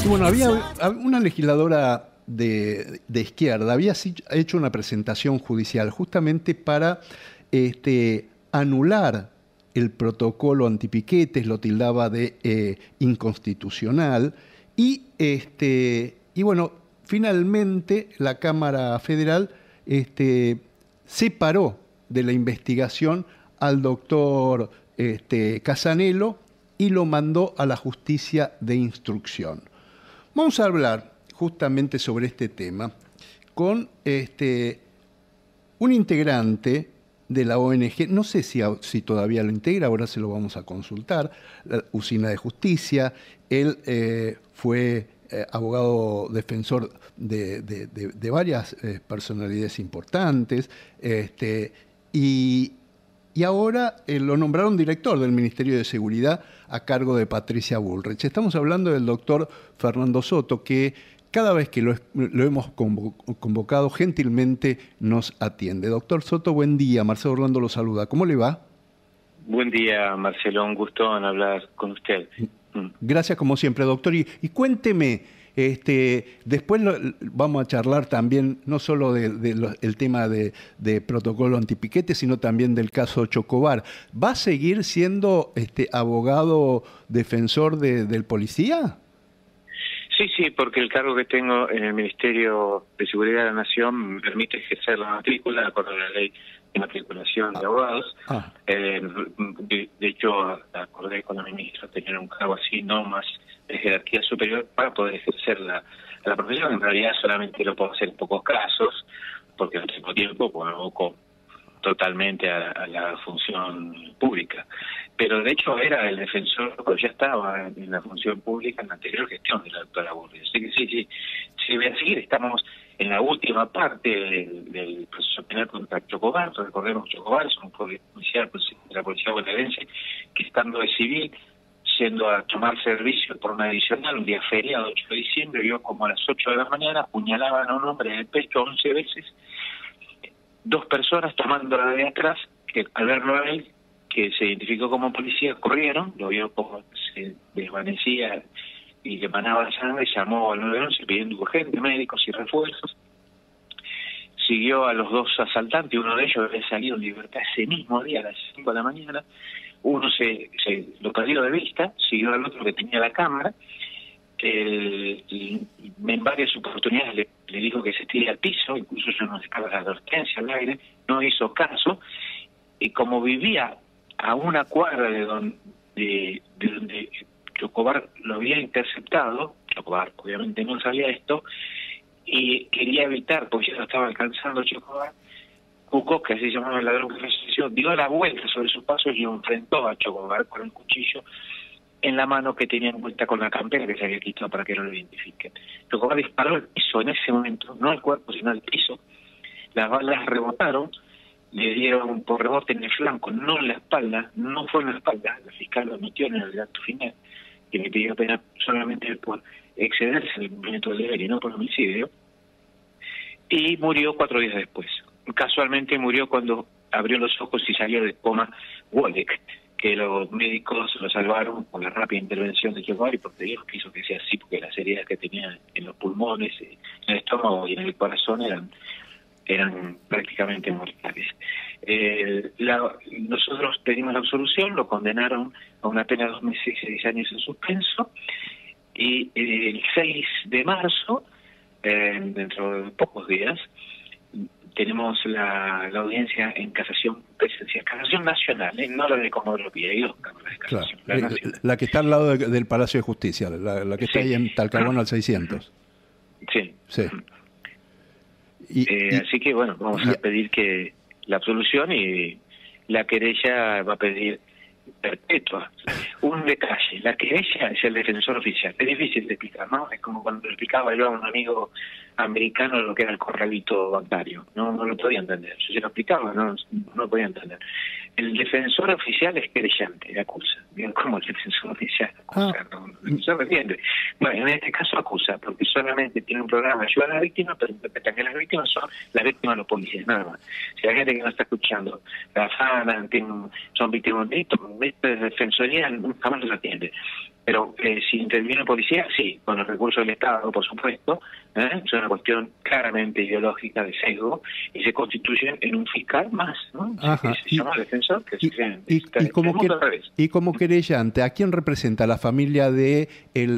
Y bueno, había una legisladora de izquierda, había hecho una presentación judicial justamente para anular el protocolo antipiquetes, lo tildaba de inconstitucional, y bueno, finalmente la Cámara Federal separó de la investigación al doctor Casanelo y lo mandó a la justicia de instrucción. Vamos a hablar justamente sobre este tema con un integrante de la ONG, no sé si todavía lo integra, ahora se lo vamos a consultar, la Usina de Justicia. Él fue abogado defensor de varias personalidades importantes, y ahora lo nombraron director del Ministerio de Seguridad a cargo de Patricia Bullrich. Estamos hablando del doctor Fernando Soto, que cada vez que lo hemos convocado gentilmente nos atiende. Doctor Soto, buen día. Marcelo Orlando lo saluda. ¿Cómo le va? Buen día, Marcelo. Un gusto en hablar con usted. Gracias como siempre, doctor. Y cuénteme, después vamos a charlar también no solo del tema de protocolo antipiquete, sino también del caso Chocobar. ¿Va a seguir siendo abogado defensor del policía? Sí, porque el cargo que tengo en el Ministerio de Seguridad de la Nación me permite ejercer la matrícula de acuerdo a la ley de matriculación de abogados. De hecho, acordé con la ministra tener un cargo así, no más de jerarquía superior, para poder ejercer la profesión. En realidad solamente lo puedo hacer en pocos casos, porque no tengo tiempo, porque me aboco totalmente a la función pública. Pero de hecho era el defensor, porque ya estaba en la función pública en la anterior gestión de la doctora Bullrich. Así que sí, voy a seguir. Estamos en la última parte del proceso penal contra Chocobar. Recordemos, Chocobar es un policial de la policía bonaerense que, estando de civil, yendo a tomar servicio por una adicional, un día feriado, 8 de diciembre, vio como a las 8 de la mañana apuñalaban a un hombre en el pecho 11 veces, dos personas tomándola de atrás, que al verlo a él, que se identificó como policía, corrieron, lo vio como se desvanecía y le emanaba sangre, llamó al 911 pidiendo urgente médicos y refuerzos. Siguió a los dos asaltantes, uno de ellos había salido en libertad ese mismo día a las 5 de la mañana. Uno lo perdió de vista, siguió al otro que tenía la cámara. Y en varias oportunidades le dijo que se tire al piso, incluso yo no descarga la advertencia al aire, no hizo caso, y como vivía a una cuadra de donde Chocobar lo había interceptado, Chocobar obviamente no sabía esto, y quería evitar, porque ya lo estaba alcanzando Chocobar, Cuco, que así se llamaba el ladrón que falleció, dio la vuelta sobre sus pasos y enfrentó a Chocobar con el cuchillo en la mano que tenía envuelta con la campera que se había quitado para que no lo identifiquen. Chocobar disparó al piso en ese momento, no al cuerpo sino al piso. Las balas rebotaron, le dieron por rebote en el flanco, no en la espalda, no fue en la espalda. La fiscal lo admitió en el acto final, que le pidió pena solamente por excederse en el cumplimiento del deber y no por homicidio, y murió 4 días después. Casualmente murió cuando abrió los ojos y salió del coma Wolek, que los médicos lo salvaron con la rápida intervención de Chocobar, y porque Dios quiso que sea así, porque las heridas que tenía en los pulmones, en el estómago y en el corazón eran prácticamente mortales. Nosotros pedimos la absolución, lo condenaron a una pena de 2 meses y 6 años en suspenso, y el 6 de marzo, dentro de pocos días, tenemos la audiencia en casación presencial, casación nacional, no la de Comodoro Pi, hay 2 cámaras de casación. Claro, la que está al lado del Palacio de Justicia, la que está ahí en Talcahuano al 600. Sí. Así que bueno, vamos a pedir que la absolución, y la querella va a pedir perpetua. Un detalle, la querella es el defensor oficial. Es difícil de explicar, ¿no? Es como cuando le explicaba yo a un amigo americano lo que era el corralito bancario. No lo podía entender. Yo se lo explicaba, no lo podía entender. El defensor oficial es querellante, acusa. Bien, ¿cómo el defensor oficial acusa? No se entiende. Bueno, en este caso acusa, porque solamente tiene un programa de ayuda a la víctima, pero interpreta que las víctimas son las víctimas de los policías, nada más. Si la gente que no está escuchando, la afana, son víctimas de delito, esta defensoría jamás los atiende. Pero si interviene policía, sí, con los recursos del Estado, por supuesto. Es una cuestión claramente ideológica de sesgo y se constituyen en un fiscal más, ¿no? Se llama defensor, que se crean. Y como querellante, ¿a quién representa? ¿La familia del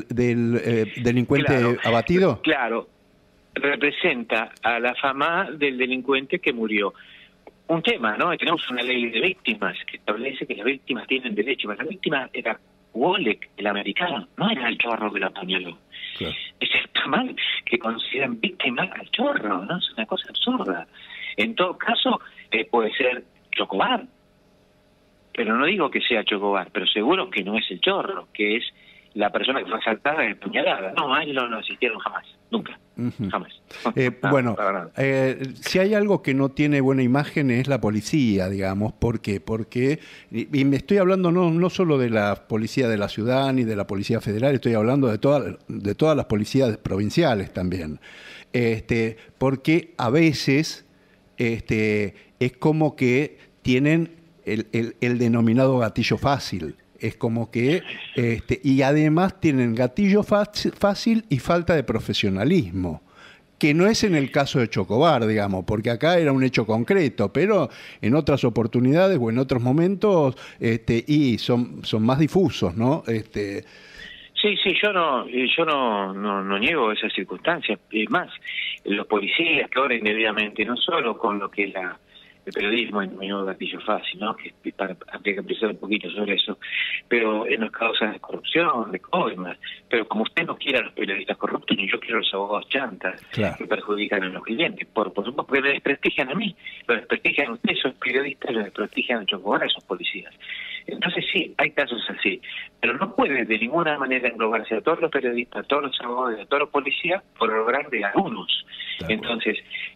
delincuente abatido? Claro, representa a la mamá del delincuente que murió. Un tema, ¿no? Tenemos una ley de víctimas que establece que las víctimas tienen derecho. La víctima era Wolek, el americano, no era el chorro que lo apuñaló. Claro. Está mal que consideren víctima al chorro, ¿no? Es una cosa absurda. En todo caso, puede ser Chocobar, pero no digo que sea Chocobar, pero seguro que no es el chorro, que es la persona que fue asaltada y apuñalada. No, a él no lo asistieron jamás, nunca, jamás. Bueno, si hay algo que no tiene buena imagen es la policía, digamos. ¿Por qué? Porque, y me estoy hablando no solo de la policía de la ciudad ni de la policía federal, estoy hablando de todas las policías provinciales también. Porque a veces es como que tienen el denominado gatillo fácil. Es como que, y además tienen gatillo fácil y falta de profesionalismo, que no es en el caso de Chocobar, digamos, porque acá era un hecho concreto, pero en otras oportunidades o en otros momentos y son más difusos, ¿no? Sí, yo no niego esas circunstancias. Es más, los policías que obran indebidamente, no solo con lo que es el periodismo en menudo gatillo fácil, ¿no? Que habría que pensar un poquito sobre eso, pero en las causas de corrupción, de coimas, pero como usted no quiere a los periodistas corruptos, ni yo quiero a los abogados chantas, claro, que perjudican a los clientes, por supuesto, porque me desprestigian a mí, lo desprestigian a ustedes, esos periodistas, lo desprestigian a Chocobar, a esos policías. Entonces sí, hay casos así, pero no puede de ninguna manera englobarse a todos los periodistas, a todos los abogados, a todos los policías por lograr de algunos. Entonces,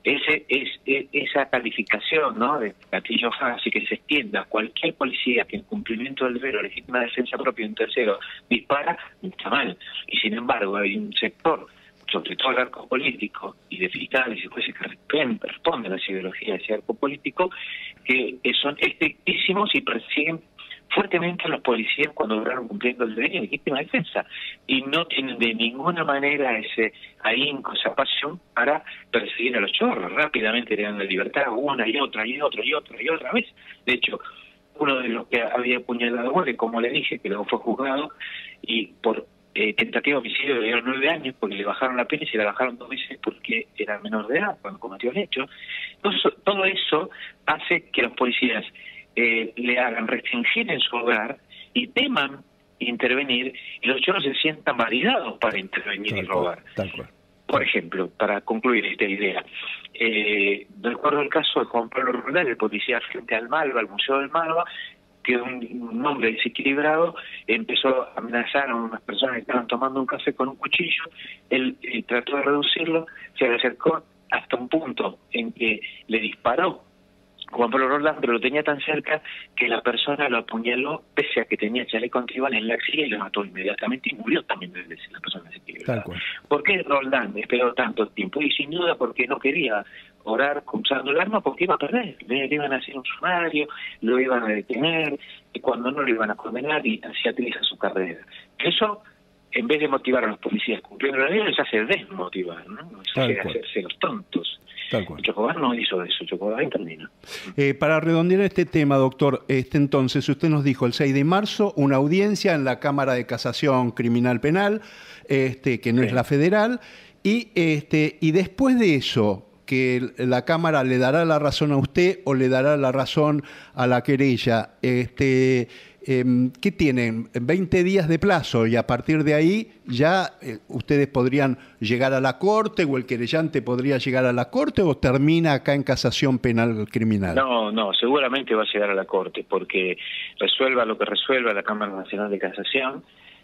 esa calificación, ¿no?, de gatillo fácil que se extienda a cualquier policía que en cumplimiento del deber o legítima defensa propia de un tercero dispara, está mal. Y sin embargo hay un sector, sobre todo el arco político y de fiscales y jueces que responden a esa ideología de ese arco político, que son estrictísimos y persiguen fuertemente a los policías cuando lograron cumpliendo el deber y legítima defensa, y no tienen de ninguna manera ese ahínco, esa pasión para perseguir a los chorros. Rápidamente le dan la libertad una y otra vez. De hecho, uno de los que había apuñalado a Wolek, como le dije, que luego fue juzgado y por tentativa de homicidio le dieron 9 años porque le bajaron la pena y se la bajaron 2 veces porque era menor de edad cuando cometió el hecho. Entonces, todo eso hace que los policías le hagan restringir en su hogar y teman intervenir, y los chorros se sientan validados para intervenir y robar. Por ejemplo, para concluir esta idea, recuerdo el caso de Juan Pablo Roldán, el policía frente al Malva, al Museo del Malva, que un hombre desequilibrado empezó a amenazar a unas personas que estaban tomando un café con un cuchillo. Él trató de reducirlo, se le acercó hasta un punto en que le disparó Juan Pablo Roldán, pero lo tenía tan cerca que la persona lo apuñaló pese a que tenía chaleco antibalas en la axila y lo mató inmediatamente y murió también desde la persona desequilibrada. ¿Por qué Roldán esperó tanto tiempo? Y sin duda porque no quería orar usando el arma, porque iba a perder. Le iban a hacer un sumario, lo iban a detener, y cuando no lo iban a condenar, y así atriza su carrera. Eso, en vez de motivar a los policías cumpliendo la ley, les hace desmotivar, ¿no? Les hace hacerse los tontos. Chocobar no hizo eso, Chocobar terminó. Para redondear este tema, doctor, entonces usted nos dijo el 6 de marzo una audiencia en la Cámara de Casación Criminal Penal, que no es la federal, y después de eso, que la Cámara le dará la razón a usted o le dará la razón a la querella, ¿qué tienen? 20 días de plazo, y a partir de ahí ya ustedes podrían llegar a la Corte, o el querellante podría llegar a la Corte, o termina acá en Casación Penal Criminal. No, seguramente va a llegar a la Corte, porque resuelva lo que resuelva la Cámara Nacional de Casación,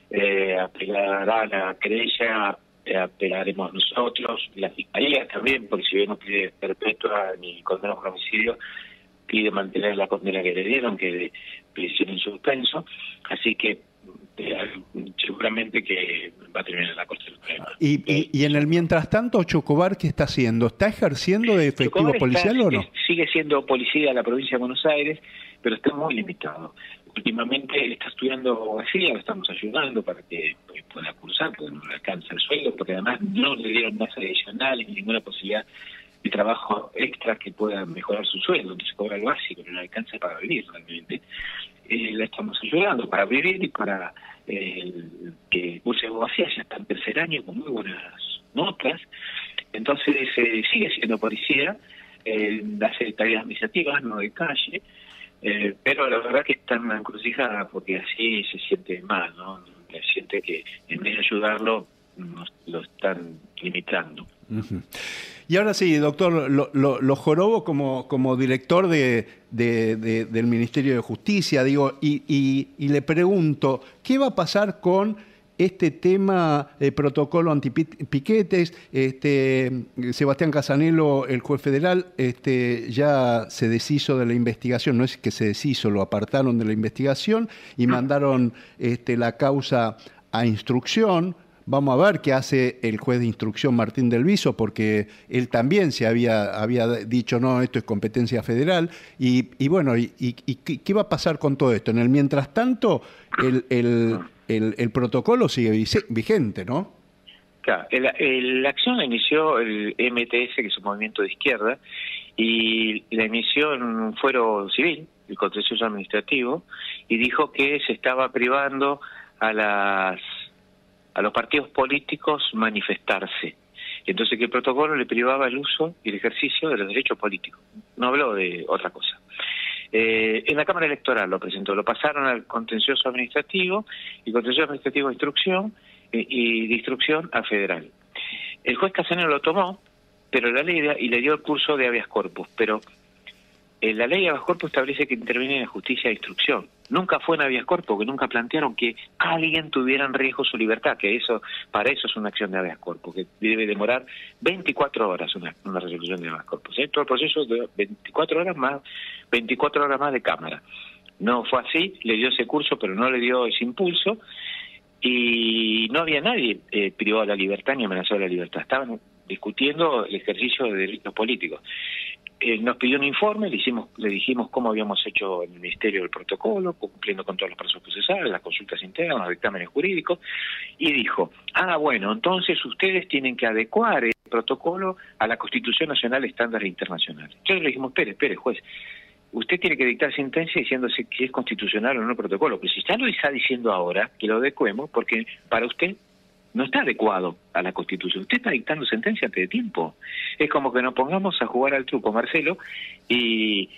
apelará la querella, apelaremos nosotros, la Fiscalía también, porque si bien no pide perpetua ni condena por homicidio, pide mantener la condena que le dieron, que de prisión en suspenso, así que seguramente que va a terminar la Corte Suprema. Y en el mientras tanto, Chocobar, ¿qué está haciendo? ¿Está ejerciendo de efectivo policial o no? Sigue siendo policía de la provincia de Buenos Aires, pero está muy limitado. últimamente está estudiando abogacía, lo estamos ayudando para que pueda cursar, porque no le alcanza el sueldo, porque además no le dieron más adicionales ni ninguna posibilidad de trabajo extra que pueda mejorar su sueldo, entonces cobra el básico, no le alcanza para vivir realmente. La estamos ayudando para vivir y para que curse abogacía, ya está en tercer año con muy buenas notas, entonces sigue siendo policía, hace tareas administrativas, no de calle, pero la verdad que está en una encrucijada porque así se siente mal, ¿no? Se siente que en vez de ayudarlo lo están limitando. Uh-huh. Y ahora sí, doctor, lo jorobo como director del Ministerio de Justicia, digo, y le pregunto, ¿qué va a pasar con este tema de protocolo antipiquetes? Sebastián Casanelo, el juez federal, ya se deshizo de la investigación, no es que se deshizo, lo apartaron de la investigación y mandaron la causa a instrucción. Vamos a ver qué hace el juez de instrucción Martín del Viso, porque él también se había dicho, no, esto es competencia federal. Y bueno, ¿qué va a pasar con todo esto? En el mientras tanto, el protocolo sigue vigente, ¿no? Claro, la acción la inició el MTS, que es un movimiento de izquierda, y la inició en un fuero civil, el contencioso administrativo, y dijo que se estaba privando a los partidos políticos manifestarse. Entonces que el protocolo le privaba el uso y el ejercicio de los derechos políticos. No habló de otra cosa. En la Cámara Electoral lo presentó, lo pasaron al contencioso administrativo, y contencioso administrativo de instrucción y de instrucción a federal. El juez Casanelo lo tomó, pero la ley y le dio el curso de habeas corpus, pero la ley de habeas corpus establece que interviene en la justicia de instrucción. Nunca fue en habeas corpus, que nunca plantearon que alguien tuviera en riesgo su libertad, que para eso es una acción de habeas corpus, que debe demorar 24 horas una resolución de habeas corpus. Todo el proceso de 24 horas más de cámara. No fue así, le dio ese curso, pero no le dio ese impulso, y no había nadie privado de la libertad ni amenazado de la libertad. Estaban discutiendo el ejercicio de delitos políticos. Nos pidió un informe, le dijimos cómo habíamos hecho en el Ministerio del protocolo, cumpliendo con todos los procesos procesales, las consultas internas, los dictámenes jurídicos, y dijo, bueno, entonces ustedes tienen que adecuar el protocolo a la Constitución Nacional, estándares internacionales. Entonces le dijimos, espere, juez, usted tiene que dictar sentencia diciéndose que es constitucional o no el protocolo, pero si ya lo está diciendo ahora, que lo adecuemos, porque para usted no está adecuado a la Constitución. Usted está dictando sentencia antes de tiempo. Es como que nos pongamos a jugar al truco, Marcelo, y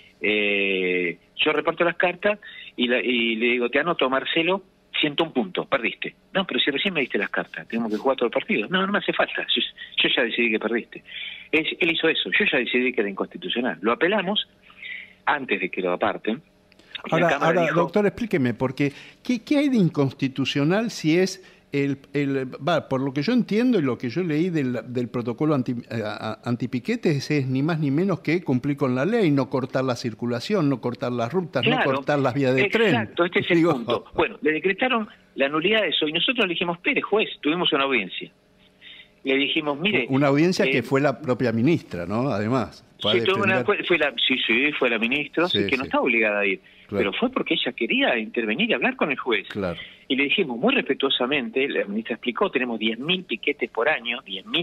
yo reparto las cartas y le digo, te anoto, Marcelo, 101 puntos, perdiste. No, pero si recién me diste las cartas, tenemos que jugar todo el partido. No me hace falta, yo ya decidí que perdiste. Él hizo eso, yo ya decidí que era inconstitucional. Lo apelamos antes de que lo aparten. Ahora dijo, doctor, explíqueme, porque ¿qué hay de inconstitucional si es por lo que yo entiendo y lo que yo leí del protocolo antipiquetes es ni más ni menos que cumplir con la ley, no cortar la circulación, no cortar las rutas, no cortar las vías de tren? Exacto, este es el punto. Bueno, le decretaron la nulidad de eso y nosotros le dijimos, espere, juez, tuvimos una audiencia. Le dijimos, mire... Una audiencia que fue la propia ministra, ¿no? Además. Fue la ministra, que no está obligada a ir. Claro. Pero fue porque ella quería intervenir y hablar con el juez. Claro. Y le dijimos muy respetuosamente, la ministra explicó, tenemos 10.000 piquetes por año,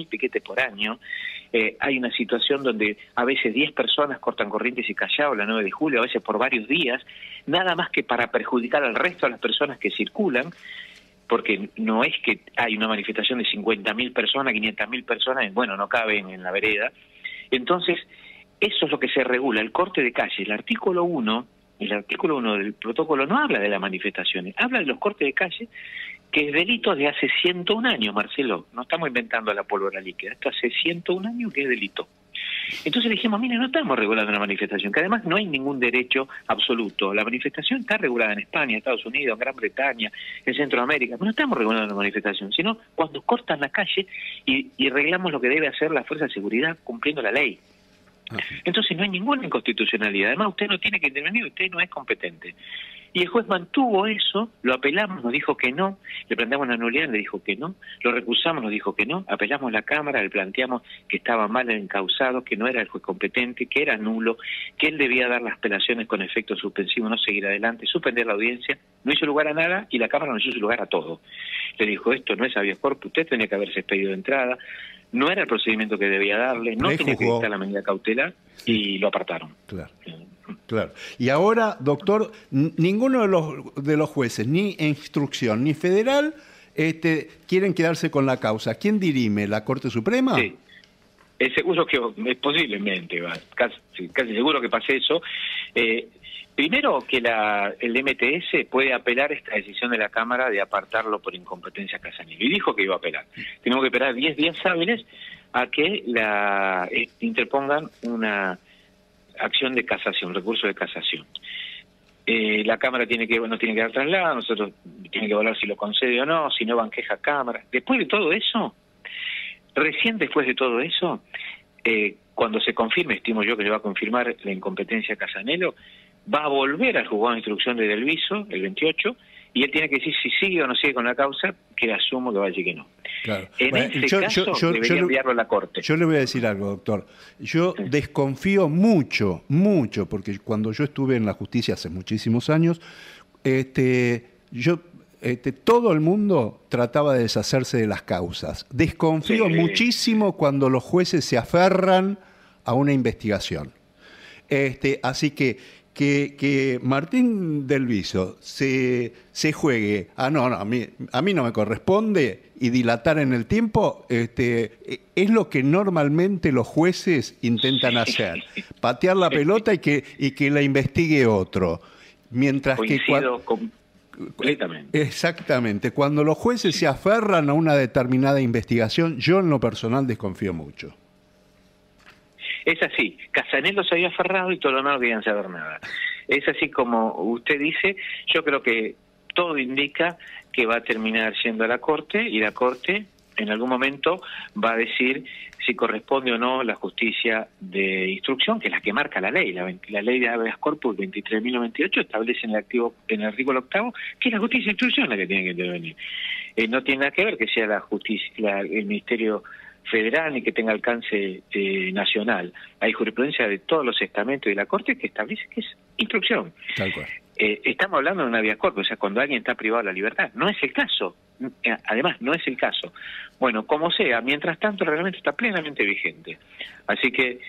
hay una situación donde a veces 10 personas cortan Corrientes y Callao la 9 de julio, a veces por varios días, nada más que para perjudicar al resto de las personas que circulan, porque no es que hay una manifestación de 50.000 personas, 500.000 personas, bueno, no caben en la vereda. Entonces, eso es lo que se regula, el corte de calle. El artículo 1 del protocolo no habla de las manifestaciones, habla de los cortes de calle, que es delito de hace 101 años, Marcelo. No estamos inventando la pólvora líquida, esto hace 101 años que es delito. Entonces le dijimos, mire, no estamos regulando una manifestación, que además no hay ningún derecho absoluto. La manifestación está regulada en España, Estados Unidos, en Gran Bretaña, en Centroamérica, pero no estamos regulando una manifestación, sino cuando cortan la calle y arreglamos lo que debe hacer la fuerza de seguridad cumpliendo la ley. Entonces no hay ninguna inconstitucionalidad. Además, usted no tiene que intervenir, usted no es competente. Y el juez mantuvo eso, lo apelamos, nos dijo que no, le planteamos una nulidad, le dijo que no, lo recusamos, nos dijo que no, apelamos a la Cámara, le planteamos que estaba mal el encausado, que no era el juez competente, que era nulo, que él debía dar las apelaciones con efecto suspensivo, no seguir adelante, suspender la audiencia, no hizo lugar a nada y la Cámara no hizo lugar a todo. Le dijo, esto no es habeas corpus, usted tenía que haberse expedido de entrada, no era el procedimiento que debía darle, no tenía que dictar la medida cautelar y lo apartaron. Claro. Claro. Y ahora, doctor, ninguno de los jueces, ni en instrucción ni federal, quieren quedarse con la causa. ¿Quién dirime? ¿La Corte Suprema? Sí. Es seguro que posiblemente, casi seguro que pase eso. Primero que el MTS puede apelar esta decisión de la Cámara de apartarlo por incompetencia a Casanello. Y dijo que iba a apelar. Tenemos que esperar 10 días hábiles a que interpongan una acción de casación, recurso de casación. La Cámara no tiene que dar traslado, nosotros tiene que evaluar si lo concede o no, si no van queja a Cámara. Después de todo eso, recién después de todo eso, cuando se confirme, estimo yo que se va a confirmar la incompetencia a Casanello, va a volver al juzgado de instrucción de Delviso, el 28, y él tiene que decir si sigue o no sigue con la causa, que asumo que va a decir que no. Claro. En ese caso, debería enviarlo a la Corte. Yo le voy a decir algo, doctor. Yo desconfío mucho, porque cuando yo estuve en la justicia hace muchísimos años, todo el mundo trataba de deshacerse de las causas. Desconfío muchísimo cuando los jueces se aferran a una investigación. Así que Martín Delviso se juegue, no, a mí no me corresponde, y dilatar en el tiempo, es lo que normalmente los jueces intentan hacer, patear la pelota y que la investigue otro. Mientras Coincido completamente. Exactamente, cuando los jueces se aferran a una determinada investigación, yo en lo personal desconfío mucho. Es así, Casanello se había aferrado y todo lo demás no querían saber nada. Es así como usted dice, yo creo que todo indica que va a terminar yendo a la Corte, y la Corte en algún momento va a decir si corresponde o no la justicia de instrucción, que es la que marca la ley. La ley de habeas corpus 23.098 establece en el artículo 8 que es la justicia de instrucción la que tiene que intervenir. No tiene nada que ver que sea la justicia, el Ministerio Federal ni que tenga alcance nacional. Hay jurisprudencia de todos los estamentos de la Corte que establece que es instrucción. Tal cual. Estamos hablando de una habeas corpus, o sea, cuando alguien está privado de la libertad. No es el caso. Además, no es el caso. Bueno, como sea, mientras tanto el reglamento está plenamente vigente. Así que,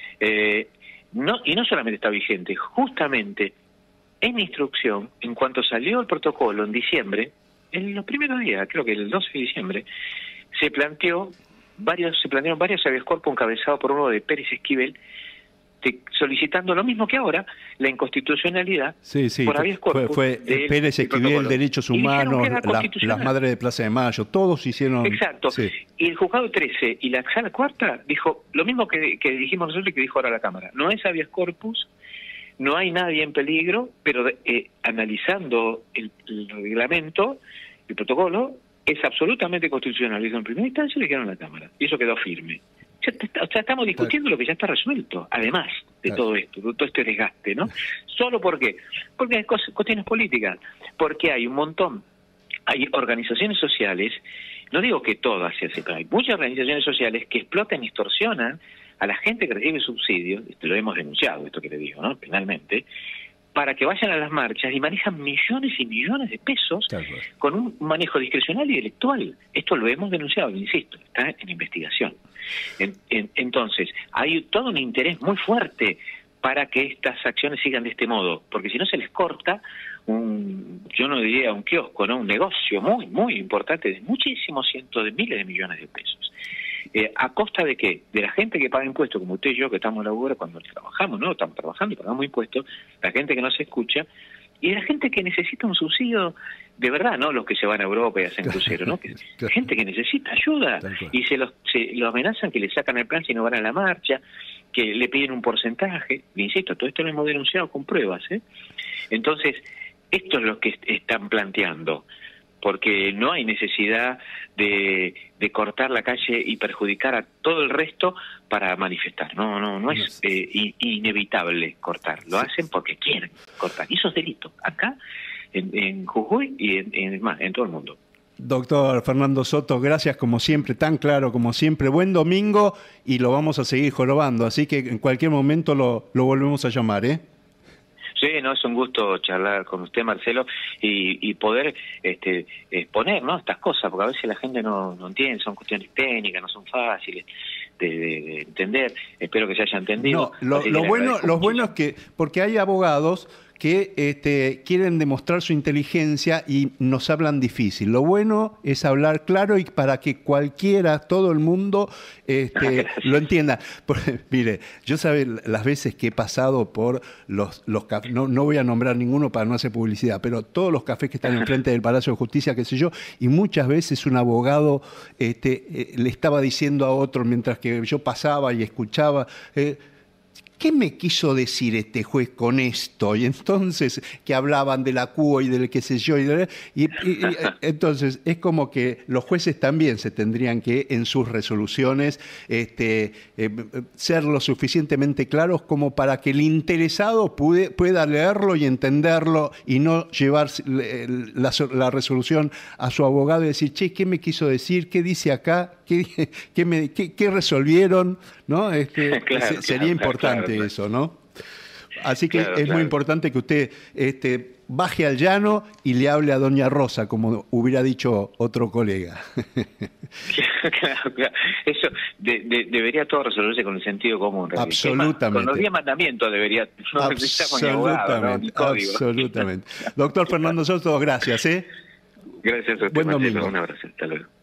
no solamente está vigente, justamente en instrucción, en cuanto salió el protocolo en diciembre, en los primeros días, creo que el 12 de diciembre, se plantearon varios habeas corpus encabezados por uno de Pérez Esquivel, solicitando lo mismo que ahora, la inconstitucionalidad por habeas corpus. Fue Pérez Esquivel, Derechos Humanos, las Madres de Plaza de Mayo, todos hicieron... Exacto. Sí. Y el juzgado 13 y la sala cuarta dijo lo mismo que dijimos nosotros y que dijo ahora la Cámara. No es habeas corpus, no hay nadie en peligro, pero analizando el reglamento, el protocolo, es absolutamente constitucional. Lo dijeron en primera instancia y lo dijeron en la Cámara. Y eso quedó firme. O sea, estamos discutiendo lo que ya está resuelto, además de todo esto, de todo este desgaste, ¿no? ¿Solo por qué? Porque hay cuestiones políticas, porque hay hay organizaciones sociales, no digo que todas se hacen, pero hay muchas organizaciones sociales que explotan y extorsionan a la gente que recibe subsidios, lo hemos denunciado, esto que le digo, ¿no? Penalmente, para que vayan a las marchas y manejan millones y millones de pesos con un manejo discrecional y electoral. Esto lo hemos denunciado, insisto, está en investigación. Entonces, hay todo un interés muy fuerte para que estas acciones sigan de este modo, porque si no se les corta yo no diría un kiosco, ¿no? Un negocio muy, muy importante de muchísimos cientos de miles de millones de pesos. ¿A costa de qué? De la gente que paga impuestos, como usted y yo, que estamos en la UBR cuando trabajamos, ¿no? Estamos trabajando y pagamos impuestos, la gente que no se escucha, y de la gente que necesita un subsidio de verdad, ¿no? Los que se van a Europa y hacen crucero, ¿no? Gente que necesita ayuda, y se lo amenazan que le sacan el plan si no van a la marcha, que le piden un porcentaje. Le insisto, todo esto lo hemos denunciado con pruebas, ¿eh? Entonces, esto es lo que están planteando. porque no hay necesidad de cortar la calle y perjudicar a todo el resto para manifestar. No es inevitable cortar. Lo hacen porque quieren cortar. Y eso es delito. Acá, en Jujuy y en todo el mundo. Doctor Fernando Soto, gracias como siempre, tan claro como siempre. Buen domingo y lo vamos a seguir jorobando. Así que en cualquier momento lo volvemos a llamar, ¿eh? Sí, no, es un gusto charlar con usted, Marcelo, y poder exponer, ¿no?, estas cosas, porque a veces la gente no entiende, son cuestiones técnicas, no son fáciles de entender. Espero que se haya entendido. No, lo bueno es que, porque hay abogados que quieren demostrar su inteligencia y nos hablan difícil. Lo bueno es hablar claro y para que cualquiera, todo el mundo, lo entienda. Mire, yo sabe las veces que he pasado por los cafés, no voy a nombrar ninguno para no hacer publicidad, pero todos los cafés que están enfrente del Palacio de Justicia, qué sé yo, y muchas veces un abogado le estaba diciendo a otro mientras que yo pasaba y escuchaba, ¿qué me quiso decir este juez con esto? Y entonces, que hablaban de la cuo y del qué sé yo. Y entonces, es como que los jueces también se tendrían que, en sus resoluciones, ser lo suficientemente claros como para que el interesado pueda leerlo y entenderlo y no llevar la resolución a su abogado y decir, che, ¿qué me quiso decir? ¿Qué dice acá? ¿Qué resolvieron? ¿No? Sería importante eso, ¿no? Así que es muy importante que usted baje al llano y le hable a doña Rosa, como hubiera dicho otro colega. Claro. Eso debería todo resolverse con el sentido común. Absolutamente. Con los 10 mandamientos debería. No necesitamos ni abogado, ¿no? Ni código. Absolutamente. Doctor Fernando Soto, gracias. Gracias a usted, Buen domingo. Un abrazo. Hasta luego.